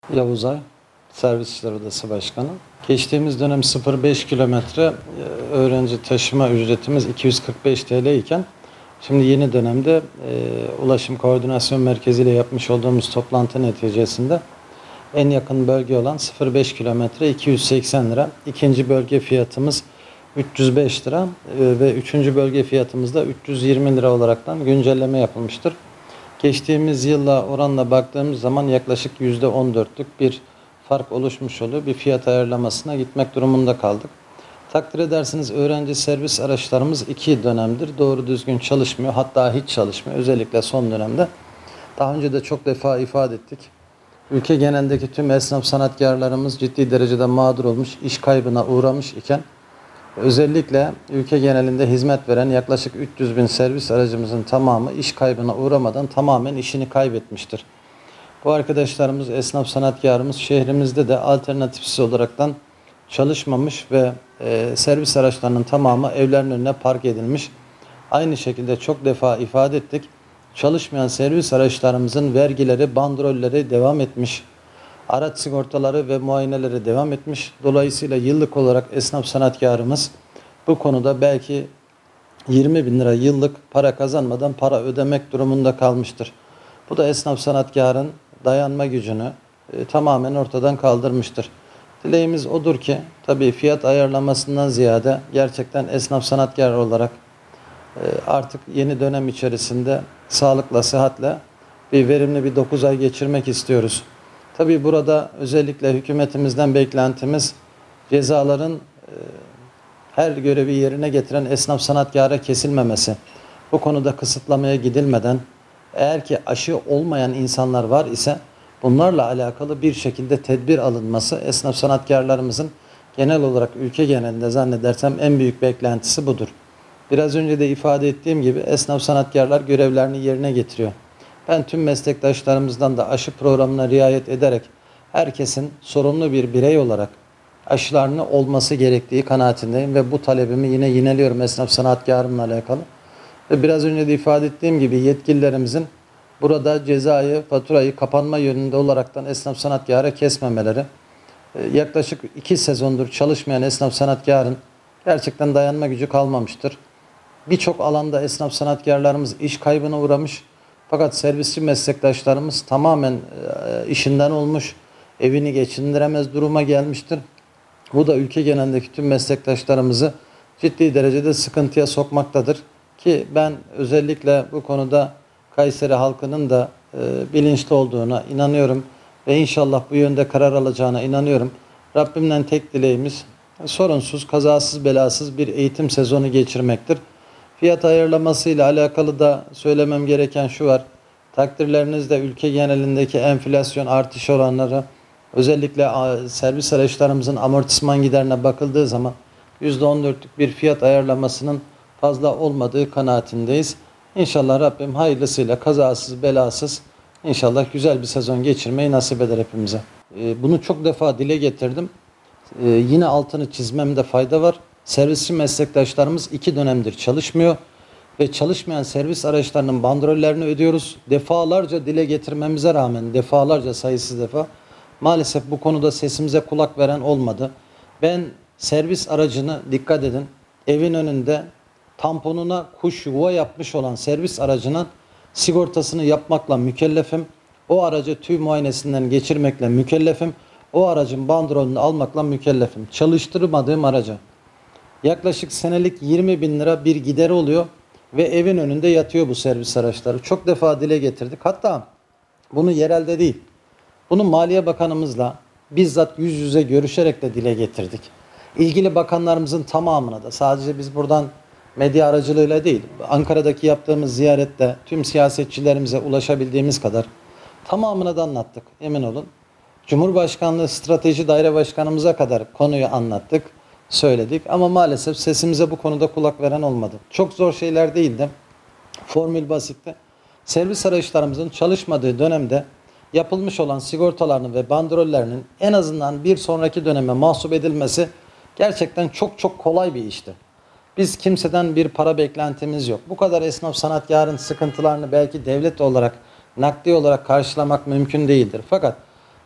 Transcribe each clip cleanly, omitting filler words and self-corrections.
Yavuz Ay, Servis İşler Odası Başkanı. Geçtiğimiz dönem 0,5 kilometre öğrenci taşıma ücretimiz 245 TL iken şimdi yeni dönemde Ulaşım Koordinasyon Merkezi ile yapmış olduğumuz toplantı neticesinde en yakın bölge olan 0,5 kilometre 280 lira. İkinci bölge fiyatımız 305 lira ve üçüncü bölge fiyatımız da 320 lira olaraktan güncelleme yapılmıştır. Geçtiğimiz yılla oranla baktığımız zaman yaklaşık %14'lük bir fark oluşmuş oluyor. Bir fiyat ayarlamasına gitmek durumunda kaldık. Takdir edersiniz öğrenci servis araçlarımız 2 dönemdir doğru düzgün çalışmıyor. Hatta hiç çalışmıyor. Özellikle son dönemde. Daha önce de çok defa ifade ettik. Ülke genelindeki tüm esnaf sanatkarlarımız ciddi derecede mağdur olmuş, iş kaybına uğramış iken özellikle ülke genelinde hizmet veren yaklaşık 300 bin servis aracımızın tamamı iş kaybına uğramadan tamamen işini kaybetmiştir. Bu arkadaşlarımız, esnaf sanatkarımız şehrimizde de alternatifsiz olaraktan çalışmamış ve servis araçlarının tamamı evlerinin önüne park edilmiş. Aynı şekilde çok defa ifade ettik. Çalışmayan servis araçlarımızın vergileri, bandrolleri devam etmiş. Araç sigortaları ve muayeneleri devam etmiş. Dolayısıyla yıllık olarak esnaf sanatkarımız bu konuda belki 20 bin lira yıllık para kazanmadan para ödemek durumunda kalmıştır. Bu da esnaf sanatkarın dayanma gücünü tamamen ortadan kaldırmıştır. Dileğimiz odur ki tabii fiyat ayarlamasından ziyade gerçekten esnaf sanatkar olarak artık yeni dönem içerisinde sağlıkla, sıhhatle verimli bir 9 ay geçirmek istiyoruz. Tabii burada özellikle hükümetimizden beklentimiz cezaların her görevi yerine getiren esnaf sanatkara kesilmemesi. Bu konuda kısıtlamaya gidilmeden eğer ki aşı olmayan insanlar var ise bunlarla alakalı bir şekilde tedbir alınması esnaf sanatkarlarımızın genel olarak ülke genelinde zannedersem en büyük beklentisi budur. Biraz önce de ifade ettiğim gibi esnaf sanatkarlar görevlerini yerine getiriyor. Ben tüm meslektaşlarımızdan da aşı programına riayet ederek herkesin sorumlu bir birey olarak aşılarını olması gerektiği kanaatindeyim ve bu talebimi yine yineliyorum esnaf sanatkarımla alakalı. Ve biraz önce de ifade ettiğim gibi yetkililerimizin burada cezayı, faturayı kapanma yönünde olaraktan esnaf sanatkara kesmemeleri, yaklaşık 2 sezondur çalışmayan esnaf sanatkarın gerçekten dayanma gücü kalmamıştır. Birçok alanda esnaf sanatkarlarımız iş kaybına uğramış. Fakat servisçi meslektaşlarımız tamamen işinden olmuş, evini geçindiremez duruma gelmiştir. Bu da ülke genelindeki tüm meslektaşlarımızı ciddi derecede sıkıntıya sokmaktadır. Ki ben özellikle bu konuda Kayseri halkının da bilinçli olduğuna inanıyorum ve inşallah bu yönde karar alacağına inanıyorum. Rabbimden tek dileğimiz sorunsuz, kazasız, belasız bir eğitim sezonu geçirmektir. Fiyat ayarlaması ile alakalı da söylemem gereken şu var. Takdirlerinizde ülke genelindeki enflasyon artış oranları özellikle servis araçlarımızın amortisman giderine bakıldığı zaman %14'lük bir fiyat ayarlamasının fazla olmadığı kanaatindeyiz. İnşallah Rabbim hayırlısıyla kazasız belasız inşallah güzel bir sezon geçirmeyi nasip eder hepimize. Bunu çok defa dile getirdim. Yine altını çizmemde fayda var. Servisçi meslektaşlarımız 2 dönemdir çalışmıyor ve çalışmayan servis araçlarının bandrollerini ödüyoruz. Defalarca dile getirmemize rağmen, defalarca sayısız defa maalesef bu konuda sesimize kulak veren olmadı. Ben servis aracını dikkat edin, evin önünde tamponuna kuş yuva yapmış olan servis aracının sigortasını yapmakla mükellefim. O aracı TÜV muayenesinden geçirmekle mükellefim. O aracın bandrolünü almakla mükellefim. Çalıştırmadığım araca yaklaşık senelik 20 bin lira bir gideri oluyor ve evin önünde yatıyor bu servis araçları. Çok defa dile getirdik. Hatta bunu yerelde değil, bunu Maliye Bakanımızla bizzat yüz yüze görüşerek de dile getirdik. İlgili bakanlarımızın tamamına da sadece biz buradan medya aracılığıyla değil, Ankara'daki yaptığımız ziyarette tüm siyasetçilerimize ulaşabildiğimiz kadar tamamına da anlattık, emin olun. Cumhurbaşkanlığı Strateji Daire Başkanımıza kadar konuyu anlattık, söyledik ama maalesef sesimize bu konuda kulak veren olmadı. Çok zor şeyler değildi, formül basitti. Servis araçlarımızın çalışmadığı dönemde yapılmış olan sigortalarının ve bandrollerinin en azından bir sonraki döneme mahsup edilmesi gerçekten çok çok kolay bir işti. Biz kimseden bir para beklentimiz yok. Bu kadar esnaf sanatkarın sıkıntılarını belki devlet olarak, nakdi olarak karşılamak mümkün değildir. Fakat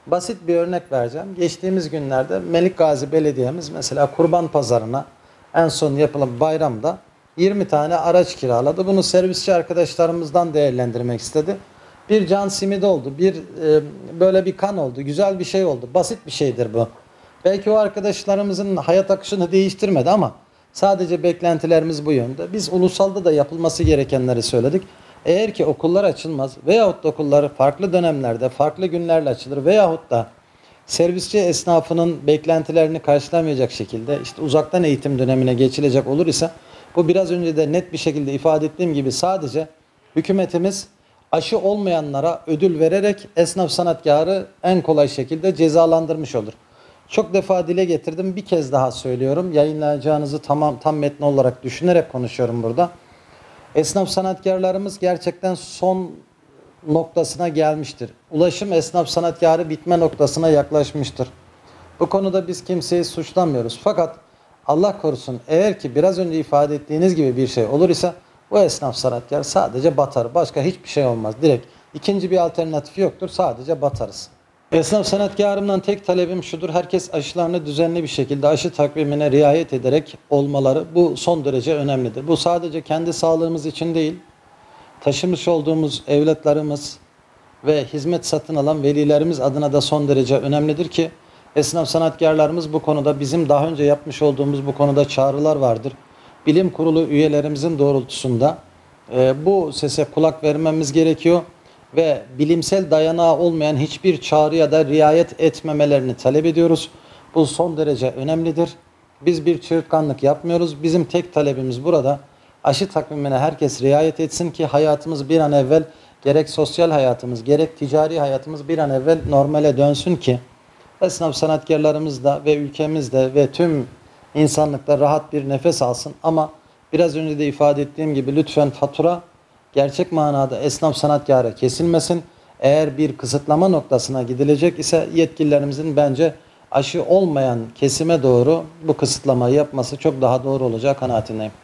Basit bir örnek vereceğim. Geçtiğimiz günlerde Melikgazi Belediye'miz mesela Kurban Pazarı'na en son yapılan bayramda 20 tane araç kiraladı. Bunu servisçi arkadaşlarımızdan değerlendirmek istedi. Bir can simidi oldu. Böyle bir kan oldu. Güzel bir şey oldu. Basit bir şeydir bu. Belki o arkadaşlarımızın hayat akışını değiştirmedi ama sadece beklentilerimiz bu yönde. Biz ulusalda da yapılması gerekenleri söyledik. Eğer ki okullar açılmaz veyahut da okullar farklı dönemlerde, farklı günlerle açılır veyahut da servisçi esnafının beklentilerini karşılamayacak şekilde işte uzaktan eğitim dönemine geçilecek olur ise bu biraz önce de net bir şekilde ifade ettiğim gibi sadece hükümetimiz aşı olmayanlara ödül vererek esnaf sanatkarı en kolay şekilde cezalandırmış olur. Çok defa dile getirdim. Bir kez daha söylüyorum. Yayınlayacağınızı tam metni olarak düşünerek konuşuyorum burada. Esnaf sanatkarlarımız gerçekten son noktasına gelmiştir. Ulaşım esnaf sanatkarı bitme noktasına yaklaşmıştır. Bu konuda biz kimseyi suçlamıyoruz. Fakat Allah korusun eğer ki biraz önce ifade ettiğiniz gibi bir şey olur ise o esnaf sanatkar sadece batar. Başka hiçbir şey olmaz. Direkt ikinci bir alternatifi yoktur. Sadece batarız. Esnaf sanatkarımdan tek talebim şudur. Herkes aşılarını düzenli bir şekilde aşı takvimine riayet ederek olmaları bu son derece önemlidir. Bu sadece kendi sağlığımız için değil, taşımış olduğumuz evlatlarımız ve hizmet satın alan velilerimiz adına da son derece önemlidir ki esnaf sanatkarlarımız bu konuda bizim daha önce yapmış olduğumuz bu konuda çağrılar vardır. Bilim kurulu üyelerimizin doğrultusunda bu sese kulak vermemiz gerekiyor ve bilimsel dayanağı olmayan hiçbir çağrıya da riayet etmemelerini talep ediyoruz. Bu son derece önemlidir. Biz bir çığırtkanlık yapmıyoruz. Bizim tek talebimiz burada aşı takvimine herkes riayet etsin ki hayatımız bir an evvel gerek sosyal hayatımız gerek ticari hayatımız bir an evvel normale dönsün ki esnaf sanatkarlarımız da ve ülkemiz de ve tüm insanlıkla rahat bir nefes alsın. Ama biraz önce de ifade ettiğim gibi lütfen fatura gerçek manada esnaf sanatkarı kesilmesin. Eğer bir kısıtlama noktasına gidilecek ise yetkililerimizin bence aşı olmayan kesime doğru bu kısıtlamayı yapması çok daha doğru olacak kanaatindeyim.